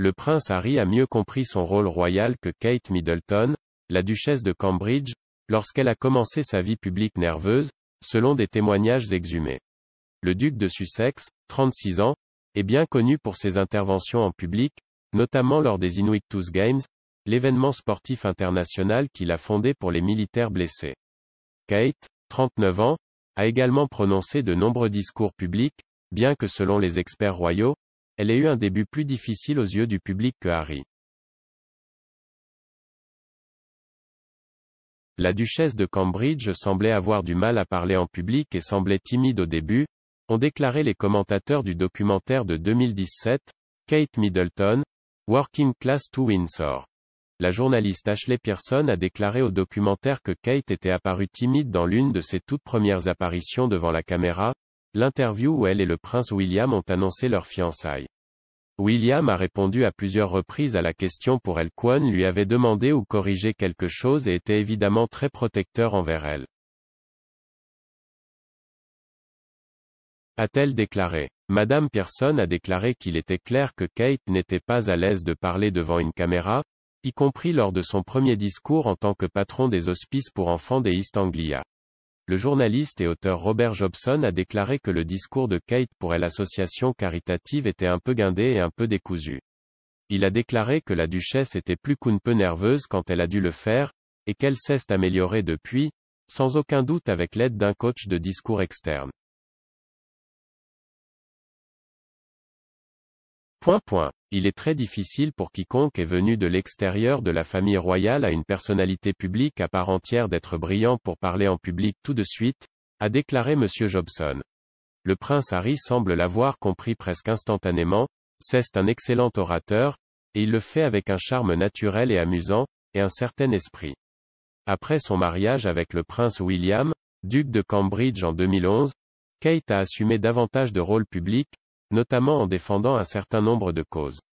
le prince Harry a mieux compris son rôle royal que Kate Middleton, la duchesse de Cambridge, lorsqu'elle a commencé sa vie publique nerveuse, selon des témoignages exhumés. Le duc de Sussex, 36 ans, est bien connu pour ses interventions en public, notamment lors des Invictus Games, l'événement sportif international qu'il a fondé pour les militaires blessés. Kate, 39 ans, a également prononcé de nombreux discours publics, bien que selon les experts royaux, elle ait eu un début plus difficile aux yeux du public que Harry. La duchesse de Cambridge semblait avoir du mal à parler en public et semblait timide au début, ont déclaré les commentateurs du documentaire de 2017, Kate Middleton, Working Class to Windsor. La journaliste Ashley Pearson a déclaré au documentaire que Kate était apparue timide dans l'une de ses toutes premières apparitions devant la caméra, l'interview où elle et le prince William ont annoncé leur fiançailles. William a répondu à plusieurs reprises à la question pour elle. Kwon lui avait demandé ou corrigé quelque chose et était évidemment très protecteur envers elle. A-t-elle déclaré. Madame Pearson a déclaré qu'il était clair que Kate n'était pas à l'aise de parler devant une caméra, y compris lors de son premier discours en tant que patron des hospices pour enfants des East Anglia. Le journaliste et auteur Robert Jobson a déclaré que le discours de Kate pour l'association caritative était un peu guindé et un peu décousu. Il a déclaré que la duchesse était plus qu'un peu nerveuse quand elle a dû le faire, et qu'elle s'est améliorée depuis, sans aucun doute avec l'aide d'un coach de discours externe. Il est très difficile pour quiconque est venu de l'extérieur de la famille royale à une personnalité publique à part entière d'être brillant pour parler en public tout de suite, a déclaré M. Jobson. Le prince Harry semble l'avoir compris presque instantanément, c'est un excellent orateur, et il le fait avec un charme naturel et amusant, et un certain esprit. Après son mariage avec le prince William, duc de Cambridge en 2011, Kate a assumé davantage de rôles publics, notamment en défendant un certain nombre de causes.